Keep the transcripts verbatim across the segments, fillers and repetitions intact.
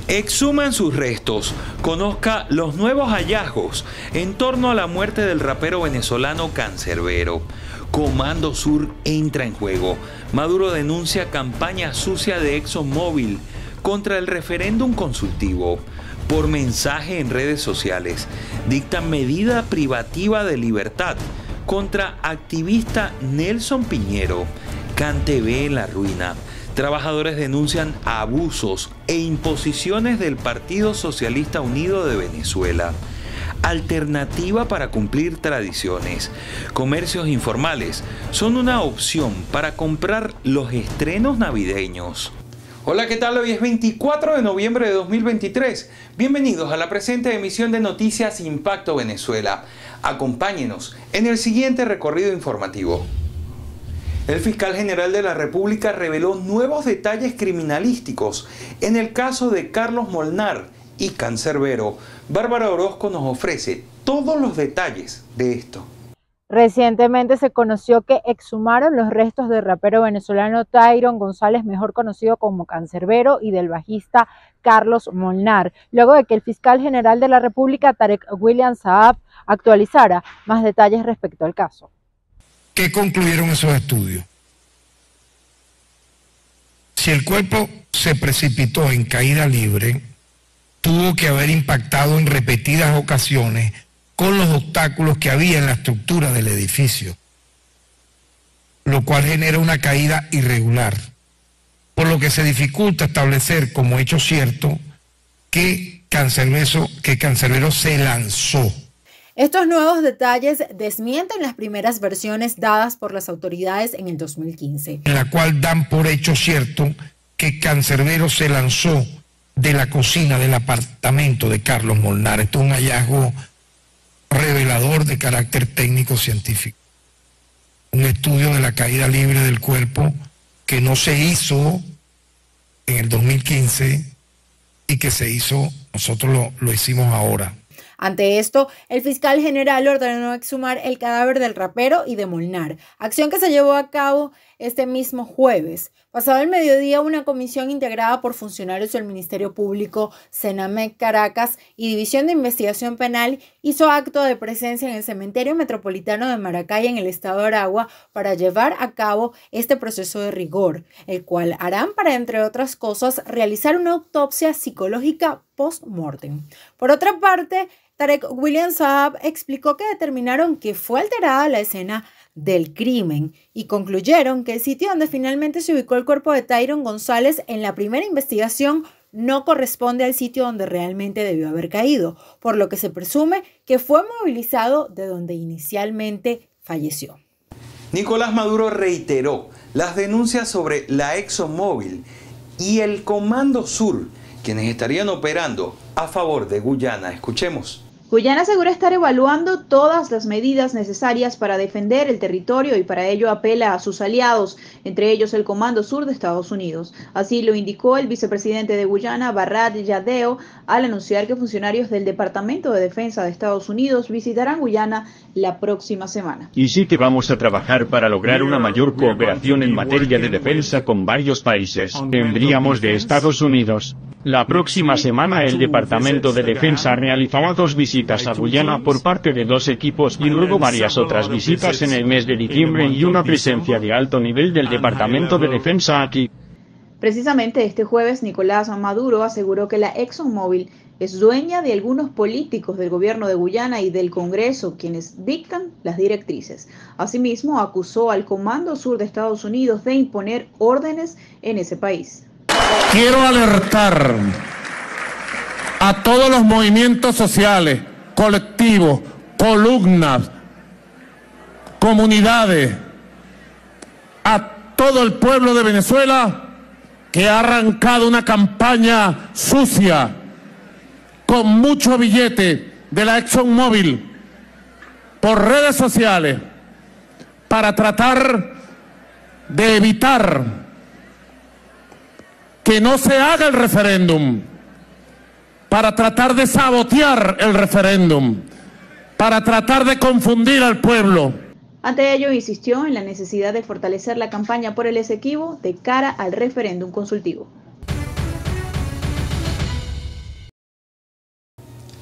Exhuman sus restos, conozca los nuevos hallazgos en torno a la muerte del rapero venezolano Canserbero. Comando Sur entra en juego. Maduro denuncia campaña sucia de ExxonMobil contra el referéndum consultivo. Por mensaje en redes sociales, dictan medida privativa de libertad contra activista Nelson Piñero. CanTV en la ruina. Trabajadores denuncian abusos e imposiciones del Partido Socialista Unido de Venezuela. Alternativa para cumplir tradiciones. Comercios informales son una opción para comprar los estrenos navideños. Hola, ¿qué tal? Hoy es veinticuatro de noviembre de dos mil veintitrés. Bienvenidos a la presente emisión de Noticias Impacto Venezuela. Acompáñenos en el siguiente recorrido informativo. El fiscal general de la República reveló nuevos detalles criminalísticos en el caso de Carlos Molnar y Canserbero. Bárbara Orozco nos ofrece todos los detalles de esto. Recientemente se conoció que exhumaron los restos del rapero venezolano Tyron González, mejor conocido como Canserbero, y del bajista Carlos Molnar, luego de que el fiscal general de la República, Tarek William Saab, actualizara más detalles respecto al caso. ¿Qué concluyeron esos estudios? Si el cuerpo se precipitó en caída libre, tuvo que haber impactado en repetidas ocasiones con los obstáculos que había en la estructura del edificio, lo cual genera una caída irregular, por lo que se dificulta establecer como hecho cierto que Canserbero, que Canserbero se lanzó. Estos nuevos detalles desmienten las primeras versiones dadas por las autoridades en el dos mil quince. En la cual dan por hecho cierto que Canserbero se lanzó de la cocina del apartamento de Carlos Molnar. Esto es un hallazgo revelador de carácter técnico-científico. Un estudio de la caída libre del cuerpo que no se hizo en el dos mil quince y que se hizo, nosotros lo, lo hicimos ahora. Ante esto, el fiscal general ordenó exhumar el cadáver del rapero y de Molnar, acción que se llevó a cabo este mismo jueves. Pasado el mediodía, una comisión integrada por funcionarios del Ministerio Público, Senamec Caracas y División de Investigación Penal hizo acto de presencia en el Cementerio Metropolitano de Maracay, en el estado de Aragua, para llevar a cabo este proceso de rigor, el cual harán para, entre otras cosas, realizar una autopsia psicológica post-mortem. Por otra parte, Tarek William Saab explicó que determinaron que fue alterada la escena del crimen y concluyeron que el sitio donde finalmente se ubicó el cuerpo de Tyron González en la primera investigación no corresponde al sitio donde realmente debió haber caído, por lo que se presume que fue movilizado de donde inicialmente falleció. Nicolás Maduro reiteró las denuncias sobre la ExxonMobil y el Comando Sur, quienes estarían operando a favor de Guyana. Escuchemos. Guyana asegura estar evaluando todas las medidas necesarias para defender el territorio y para ello apela a sus aliados, entre ellos el Comando Sur de Estados Unidos. Así lo indicó el vicepresidente de Guyana, Barrat Yadeo, al anunciar que funcionarios del Departamento de Defensa de Estados Unidos visitarán Guyana la próxima semana. Y sí que vamos a trabajar para lograr una mayor cooperación en materia de defensa con varios países, embriamos de Estados Unidos. La próxima semana el Departamento de Defensa realizará dos visitas a Guyana por parte de dos equipos y luego varias otras visitas en el mes de diciembre y una presencia de alto nivel del Departamento de Defensa aquí. Precisamente este jueves, Nicolás Maduro aseguró que la ExxonMobil es dueña de algunos políticos del gobierno de Guyana y del Congreso, quienes dictan las directrices. Asimismo, acusó al Comando Sur de Estados Unidos de imponer órdenes en ese país. Quiero alertar a todos los movimientos sociales, colectivos, columnas, comunidades, a todo el pueblo de Venezuela que ha arrancado una campaña sucia con mucho billete de la ExxonMobil por redes sociales para tratar de evitar que no se haga el referéndum, para tratar de sabotear el referéndum, para tratar de confundir al pueblo. Ante ello, insistió en la necesidad de fortalecer la campaña por el Esequibo de cara al referéndum consultivo.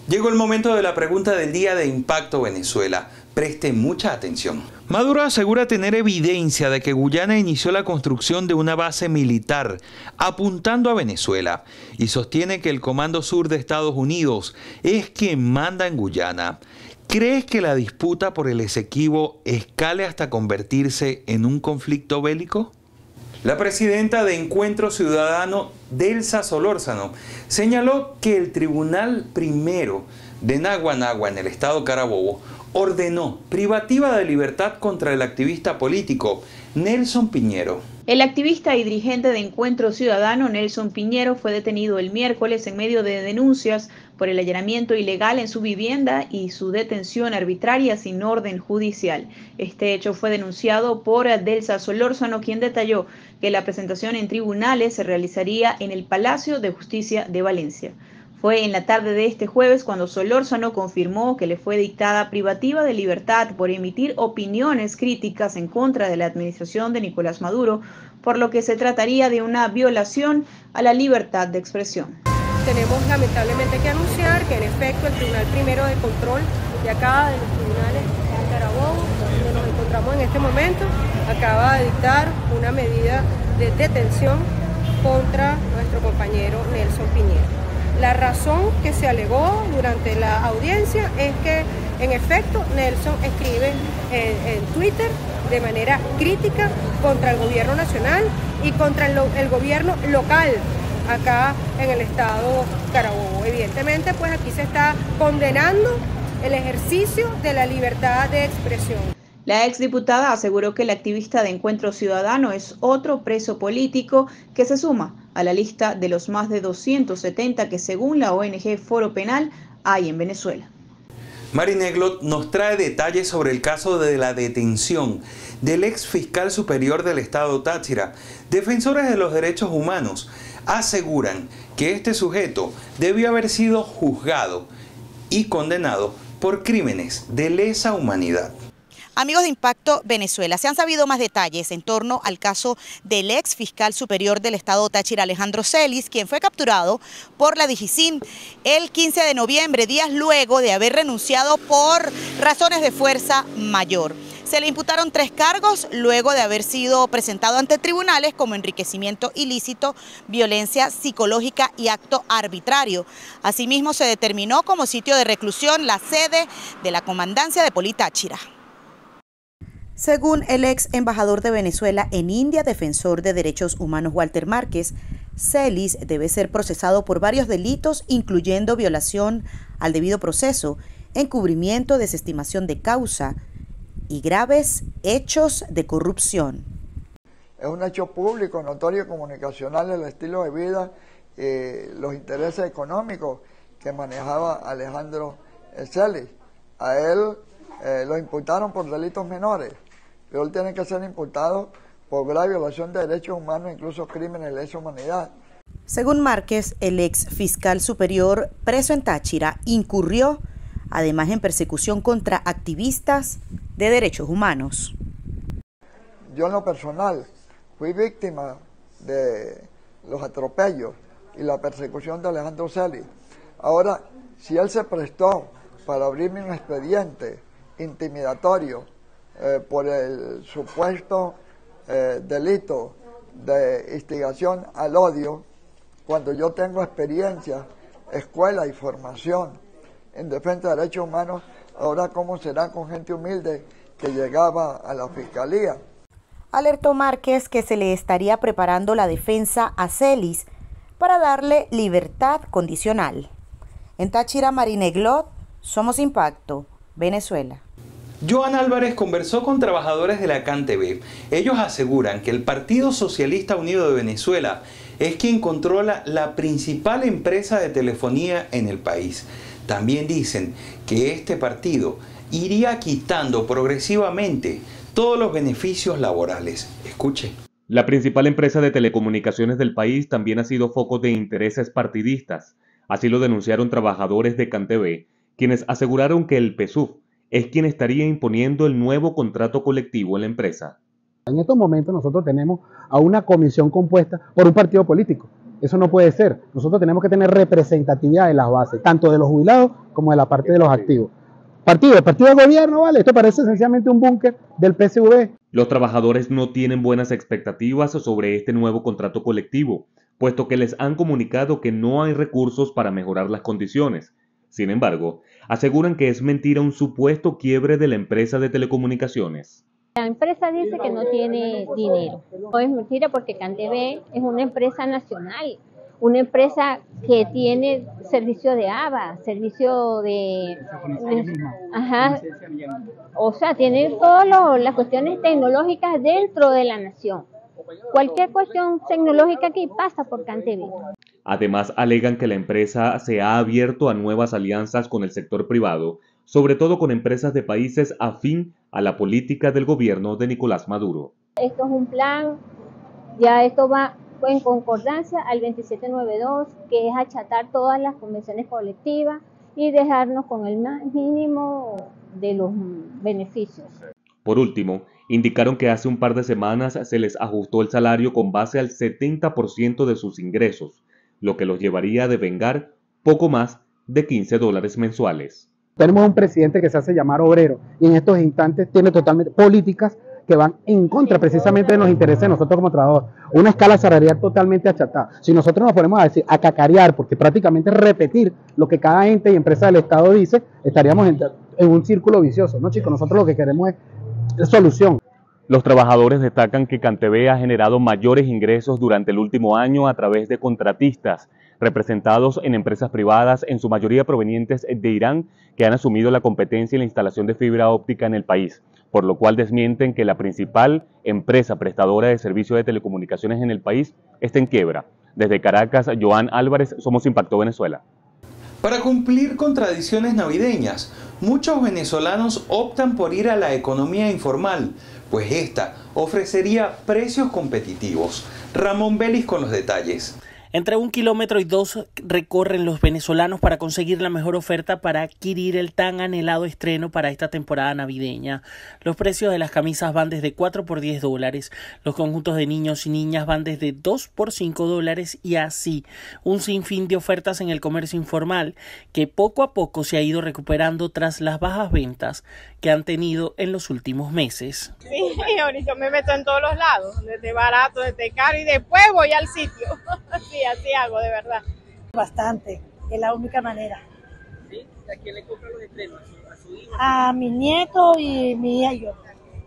Llegó el momento de la pregunta del día de Impacto Venezuela. Preste mucha atención. Maduro asegura tener evidencia de que Guyana inició la construcción de una base militar apuntando a Venezuela y sostiene que el Comando Sur de Estados Unidos es quien manda en Guyana. ¿Crees que la disputa por el Esequibo escale hasta convertirse en un conflicto bélico? La presidenta de Encuentro Ciudadano, Delsa Solórzano, señaló que el Tribunal Primero de Naguanagua en el estado Carabobo ordenó privativa de libertad contra el activista político Nelson Piñero. El activista y dirigente de Encuentro Ciudadano, Nelson Piñero, fue detenido el miércoles en medio de denuncias por el allanamiento ilegal en su vivienda y su detención arbitraria sin orden judicial. Este hecho fue denunciado por Delsa Solórzano, quien detalló que la presentación en tribunales se realizaría en el Palacio de Justicia de Valencia. Fue en la tarde de este jueves cuando Solórzano confirmó que le fue dictada privativa de libertad por emitir opiniones críticas en contra de la administración de Nicolás Maduro, por lo que se trataría de una violación a la libertad de expresión. Tenemos lamentablemente que anunciar que en efecto el Tribunal Primero de Control de acá, de los tribunales de Carabobo, donde nos encontramos en este momento, acaba de dictar una medida de detención contra nuestro compañero Nelson Piñero. La razón que se alegó durante la audiencia es que, en efecto, Nelson escribe en, en Twitter de manera crítica contra el gobierno nacional y contra el, el gobierno local acá en el estado Carabobo. Evidentemente, pues aquí se está condenando el ejercicio de la libertad de expresión. La exdiputada aseguró que el activista de Encuentro Ciudadano es otro preso político que se suma a la lista de los más de doscientos setenta que, según la O N G Foro Penal, hay en Venezuela. Mari Neglot nos trae detalles sobre el caso de la detención del ex fiscal superior del estado Táchira. Defensores de los derechos humanos aseguran que este sujeto debió haber sido juzgado y condenado por crímenes de lesa humanidad. Amigos de Impacto Venezuela, se han sabido más detalles en torno al caso del ex fiscal superior del estado Táchira, Alejandro Celis, quien fue capturado por la DIGICIN el quince de noviembre, días luego de haber renunciado por razones de fuerza mayor. Se le imputaron tres cargos luego de haber sido presentado ante tribunales como enriquecimiento ilícito, violencia psicológica y acto arbitrario. Asimismo, se determinó como sitio de reclusión la sede de la Comandancia de Poli Táchira. Según el ex embajador de Venezuela en India, defensor de derechos humanos Walter Márquez, Celis debe ser procesado por varios delitos, incluyendo violación al debido proceso, encubrimiento, desestimación de causa y graves hechos de corrupción. Es un hecho público, notorio, comunicacional, el estilo de vida, eh, los intereses económicos que manejaba Alejandro Celis. A él eh, lo imputaron por delitos menores, pero él tiene que ser imputado por grave violación de derechos humanos, incluso crímenes de lesa humanidad. Según Márquez, el ex fiscal superior preso en Táchira incurrió además en persecución contra activistas de derechos humanos. Yo en lo personal fui víctima de los atropellos y la persecución de Alejandro Celis. Ahora, si él se prestó para abrirme un expediente intimidatorio eh, por el supuesto eh, delito de instigación al odio, cuando yo tengo experiencia, escuela y formación en defensa de derechos humanos, ahora cómo será con gente humilde que llegaba a la fiscalía. Alertó Márquez que se le estaría preparando la defensa a Celis para darle libertad condicional. En Táchira, Mari Neglot, Somos Impacto, Venezuela. Joan Álvarez conversó con trabajadores de la CanTV. Ellos aseguran que el Partido Socialista Unido de Venezuela es quien controla la principal empresa de telefonía en el país. También dicen que este partido iría quitando progresivamente todos los beneficios laborales. Escuche. La principal empresa de telecomunicaciones del país también ha sido foco de intereses partidistas. Así lo denunciaron trabajadores de CanTV, quienes aseguraron que el P S U V es quien estaría imponiendo el nuevo contrato colectivo en la empresa. En estos momentos nosotros tenemos a una comisión compuesta por un partido político, Eso no puede ser. Nosotros tenemos que tener representatividad de las bases, tanto de los jubilados como de la parte de los activos. Partido, el partido de gobierno, vale, esto parece esencialmente un búnker del P S V. Los trabajadores no tienen buenas expectativas sobre este nuevo contrato colectivo, puesto que les han comunicado que no hay recursos para mejorar las condiciones. Sin embargo, aseguran que es mentira un supuesto quiebre de la empresa de telecomunicaciones. La empresa dice que no tiene dinero. No es mentira porque CanTV es una empresa nacional, una empresa que tiene servicio de A B A, servicio de... de ajá, o sea, tiene todas las cuestiones tecnológicas dentro de la nación. Cualquier cuestión tecnológica aquí pasa por CanTV. Además, alegan que la empresa se ha abierto a nuevas alianzas con el sector privado, sobre todo con empresas de países afín a la política del gobierno de Nicolás Maduro. Esto es un plan, ya esto va en concordancia al veintisiete noventa y dos, que es achatar todas las convenciones colectivas y dejarnos con el más mínimo de los beneficios. Por último, indicaron que hace un par de semanas se les ajustó el salario con base al setenta por ciento de sus ingresos, lo que los llevaría a devengar poco más de quince dólares mensuales. Tenemos un presidente que se hace llamar obrero y en estos instantes tiene totalmente políticas que van en contra precisamente de los intereses de nosotros como trabajadores. Una escala salarial totalmente achatada. Si nosotros nos ponemos a decir, a cacarear, porque prácticamente repetir lo que cada ente y empresa del Estado dice, estaríamos en, en un círculo vicioso, ¿no, chicos? Nosotros lo que queremos es solución. Los trabajadores destacan que CanTV ha generado mayores ingresos durante el último año a través de contratistas representados en empresas privadas, en su mayoría provenientes de Irán, que han asumido la competencia en la instalación de fibra óptica en el país, por lo cual desmienten que la principal empresa prestadora de servicios de telecomunicaciones en el país esté en quiebra. Desde Caracas, Joan Álvarez, Somos Impacto Venezuela. Para cumplir con tradiciones navideñas, muchos venezolanos optan por ir a la economía informal, pues esta ofrecería precios competitivos. Ramón Vélez con los detalles. Entre un kilómetro y dos recorren los venezolanos para conseguir la mejor oferta para adquirir el tan anhelado estreno para esta temporada navideña. Los precios de las camisas van desde cuatro por diez dólares, los conjuntos de niños y niñas van desde dos por cinco dólares y así un sinfín de ofertas en el comercio informal que poco a poco se ha ido recuperando tras las bajas ventas que han tenido en los últimos meses. Sí, ahorita me meto en todos los lados, desde barato, desde caro y después voy al sitio. Sí, así hago, de verdad. Bastante, es la única manera. ¿Sí? ¿A quién le compran los estrenos? ¿A su hijo? A mi nieto y mi hija y yo.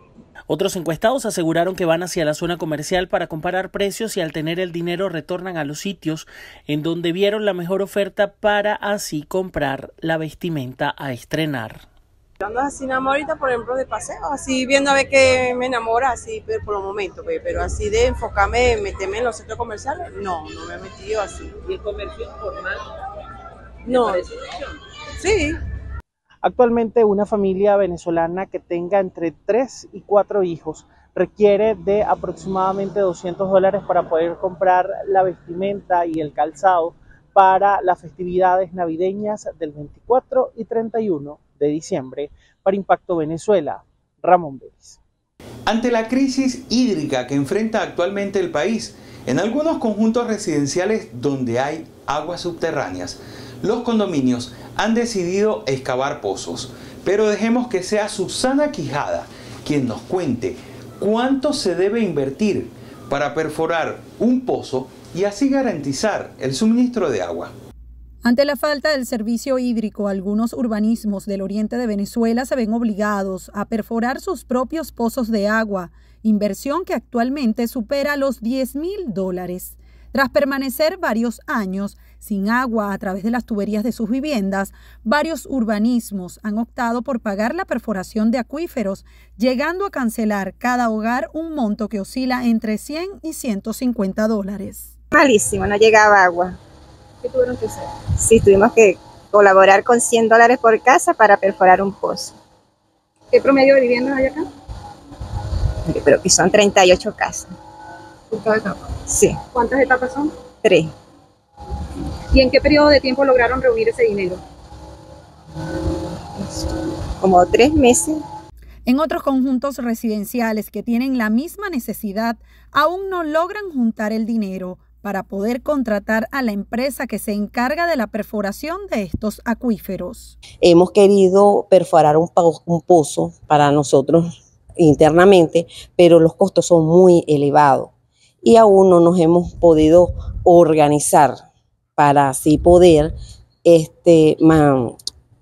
Otros encuestados aseguraron que van hacia la zona comercial para comparar precios y al tener el dinero retornan a los sitios en donde vieron la mejor oferta para así comprar la vestimenta a estrenar. Ando así enamorita, por ejemplo, de paseo, así viendo a ver qué me enamora, así pero por los momentos, pero así de enfocarme, meterme en los centros comerciales, no, no me he metido así. ¿Y el comercio informal? No. Sí. Actualmente una familia venezolana que tenga entre tres y cuatro hijos requiere de aproximadamente doscientos dólares para poder comprar la vestimenta y el calzado para las festividades navideñas del veinticuatro y treinta y uno de diciembre. Para Impacto Venezuela, Ramón Vélez. Ante la crisis hídrica que enfrenta actualmente el país, en algunos conjuntos residenciales donde hay aguas subterráneas, los condominios han decidido excavar pozos. Pero dejemos que sea Susana Quijada quien nos cuente cuánto se debe invertir para perforar un pozo y así garantizar el suministro de agua. Ante la falta del servicio hídrico, algunos urbanismos del oriente de Venezuela se ven obligados a perforar sus propios pozos de agua, inversión que actualmente supera los diez mil dólares. Tras permanecer varios años sin agua a través de las tuberías de sus viviendas, varios urbanismos han optado por pagar la perforación de acuíferos, llegando a cancelar cada hogar un monto que oscila entre cien y ciento cincuenta dólares. Malísimo, no llegaba agua. ¿Qué tuvieron que hacer? Sí, tuvimos que colaborar con cien dólares por casa para perforar un pozo. ¿Qué promedio de viviendas hay acá? Yo creo que son treinta y ocho casas. ¿Por cada etapa? Sí. ¿Cuántas etapas son? Tres. ¿Y en qué periodo de tiempo lograron reunir ese dinero? Como tres meses. En otros conjuntos residenciales que tienen la misma necesidad, aún no logran juntar el dinero para poder contratar a la empresa que se encarga de la perforación de estos acuíferos. Hemos querido perforar un, po un pozo para nosotros internamente, pero los costos son muy elevados y aún no nos hemos podido organizar para así poder, este, man,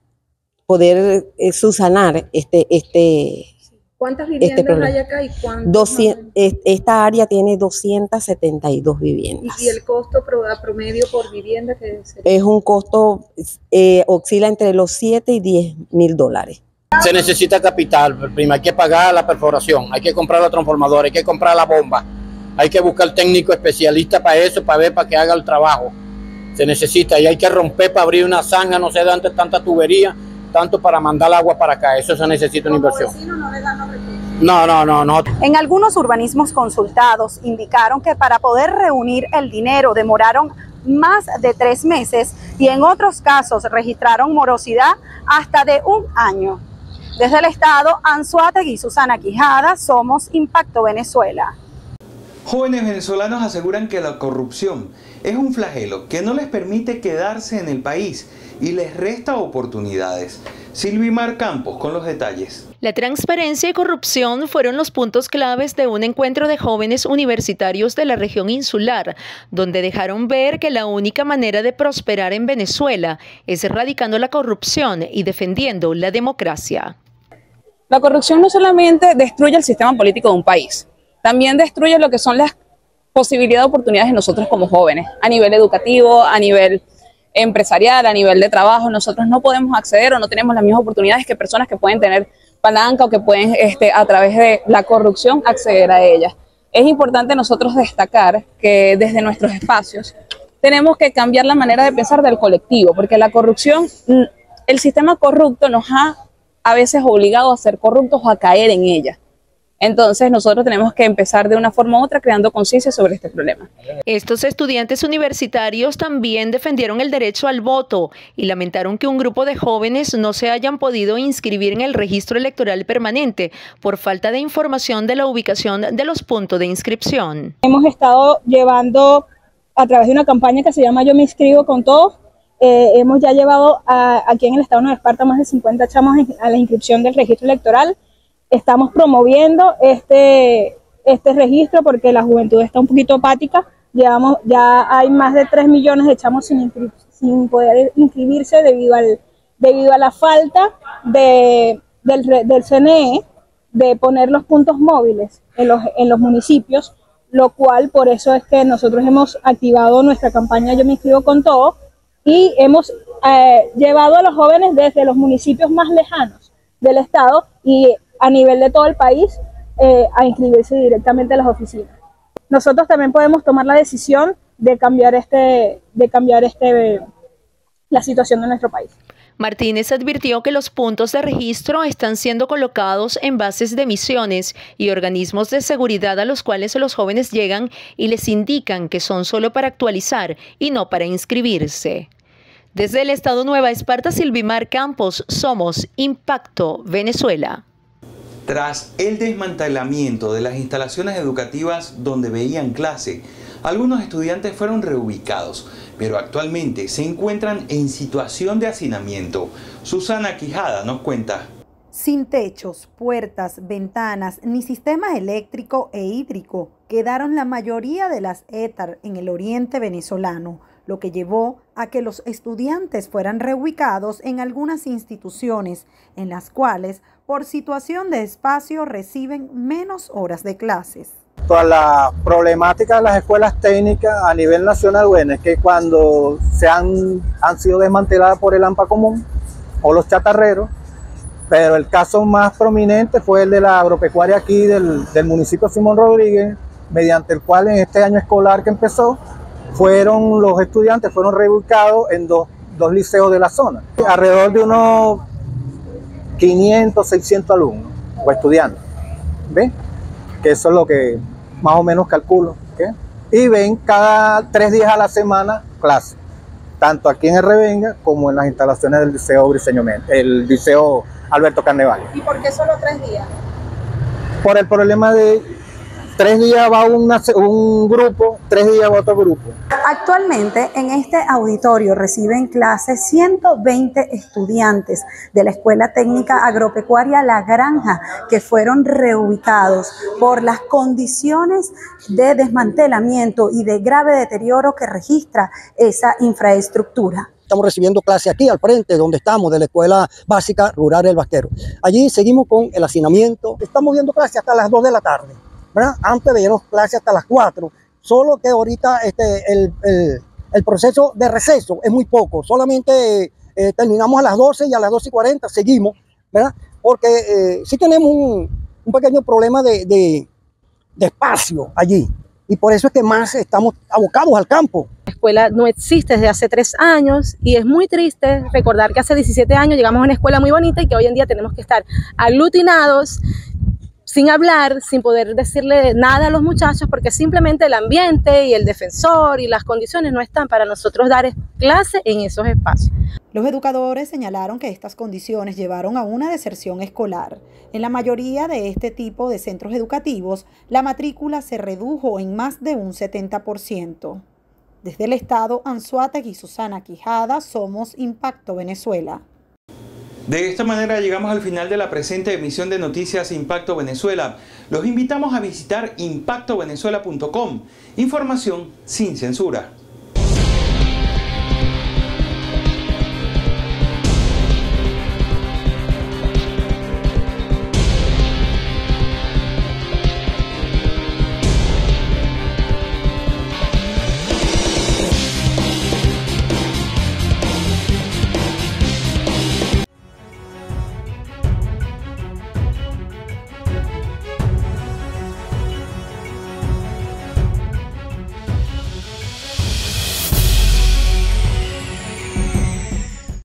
poder eh, subsanar este, este, ¿Cuántas viviendas este hay acá y cuántas? doscientas, esta área tiene doscientas setenta y dos viviendas. ¿Y el costo a promedio por vivienda que sería? Es un costo, eh, oscila entre los siete y diez mil dólares. Se necesita capital, prima, hay que pagar la perforación, hay que comprar la transformadora, hay que comprar la bomba, hay que buscar técnico especialista para eso, para ver, para que haga el trabajo. Se necesita y hay que romper para abrir una zanja, no sé de antes tanta tubería, tanto para mandar el agua para acá, eso se necesita una inversión. ¿No le dan los recursos? No, no, no, no. En algunos urbanismos consultados indicaron que para poder reunir el dinero demoraron más de tres meses y en otros casos registraron morosidad hasta de un año. Desde el estado, Anzoátegui y Susana Quijada, somos Impacto Venezuela. Jóvenes venezolanos aseguran que la corrupción es un flagelo que no les permite quedarse en el país y les resta oportunidades. Silvimar Campos con los detalles. La transparencia y corrupción fueron los puntos claves de un encuentro de jóvenes universitarios de la región insular, donde dejaron ver que la única manera de prosperar en Venezuela es erradicando la corrupción y defendiendo la democracia. La corrupción no solamente destruye el sistema político de un país, también destruye lo que son las posibilidades de oportunidades de nosotros como jóvenes, a nivel educativo, a nivel empresarial, a nivel de trabajo. Nosotros no podemos acceder o no tenemos las mismas oportunidades que personas que pueden tener palanca o que pueden este, a través de la corrupción acceder a ellas. Es importante nosotros destacar que desde nuestros espacios tenemos que cambiar la manera de pensar del colectivo, porque la corrupción, el sistema corrupto nos ha a veces obligado a ser corruptos o a caer en ella. Entonces nosotros tenemos que empezar de una forma u otra creando conciencia sobre este problema. Estos estudiantes universitarios también defendieron el derecho al voto y lamentaron que un grupo de jóvenes no se hayan podido inscribir en el registro electoral permanente por falta de información de la ubicación de los puntos de inscripción. Hemos estado llevando a través de una campaña que se llama Yo me inscribo con todos. Eh, hemos ya llevado a, aquí en el estado de Nueva Esparta más de cincuenta chamos a la inscripción del registro electoral. Estamos promoviendo este, este registro porque la juventud está un poquito apática. Llevamos, ya hay más de tres millones de chamos sin, sin poder inscribirse debido, al, debido a la falta de, del, del C N E de poner los puntos móviles en los, en los municipios, lo cual por eso es que nosotros hemos activado nuestra campaña Yo me inscribo con todo y hemos eh, llevado a los jóvenes desde los municipios más lejanos del estado y a nivel de todo el país eh, a inscribirse directamente a las oficinas. Nosotros también podemos tomar la decisión de cambiar este, de cambiar este, la situación de nuestro país. Martínez advirtió que los puntos de registro están siendo colocados en bases de misiones y organismos de seguridad a los cuales los jóvenes llegan y les indican que son solo para actualizar y no para inscribirse. Desde el estado Nueva Esparta, Silvimar Campos, somos Impacto Venezuela. Tras el desmantelamiento de las instalaciones educativas donde veían clase, algunos estudiantes fueron reubicados, pero actualmente se encuentran en situación de hacinamiento. Susana Quijada nos cuenta. Sin techos, puertas, ventanas, ni sistema eléctrico e hídrico, quedaron la mayoría de las E T A R en el oriente venezolano, lo que llevó a que los estudiantes fueran reubicados en algunas instituciones, en las cuales, por situación de espacio, reciben menos horas de clases. Toda la problemática de las escuelas técnicas a nivel nacional, bueno, es que cuando se han, han sido desmanteladas por el AMPA común o los chatarreros, pero el caso más prominente fue el de la agropecuaria aquí del, del municipio Simón Rodríguez, mediante el cual en este año escolar que empezó, fueron los estudiantes fueron reubicados en dos, dos liceos de la zona. Alrededor de unos quinientos, seiscientos alumnos o estudiantes, ¿ven? Que eso es lo que más o menos calculo, ¿okay? Y ven cada tres días a la semana clase, tanto aquí en el Revenga como en las instalaciones del Liceo Briceño Méndez, el Liceo Alberto Carnevale. ¿Y por qué solo tres días? Por el problema de tres días va una, un grupo, tres días va otro grupo. Actualmente en este auditorio reciben clases ciento veinte estudiantes de la Escuela Técnica Agropecuaria La Granja, que fueron reubicados por las condiciones de desmantelamiento y de grave deterioro que registra esa infraestructura. Estamos recibiendo clase aquí al frente, donde estamos, de la Escuela Básica Rural El Vaquero. Allí seguimos con el hacinamiento. Estamos viendo clase hasta las dos de la tarde, ¿verdad? Antes veíamos clase hasta las cuatro, solo que ahorita este, el, el, el proceso de receso es muy poco. Solamente eh, terminamos a las doce y a las doce y cuarenta seguimos, ¿verdad? Porque eh, sí tenemos un, un pequeño problema de, de, de espacio allí. Y por eso es que más estamos abocados al campo. La escuela no existe desde hace tres años y es muy triste recordar que hace diecisiete años llegamos a una escuela muy bonita y que hoy en día tenemos que estar aglutinados, sin hablar, sin poder decirle nada a los muchachos, porque simplemente el ambiente y el defensor y las condiciones no están para nosotros dar clase en esos espacios. Los educadores señalaron que estas condiciones llevaron a una deserción escolar. En la mayoría de este tipo de centros educativos, la matrícula se redujo en más de un setenta por ciento. Desde el estado Anzoátegui y Susana Quijada, somos Impacto Venezuela. De esta manera llegamos al final de la presente emisión de Noticias Impacto Venezuela. Los invitamos a visitar impacto venezuela punto com. Información sin censura.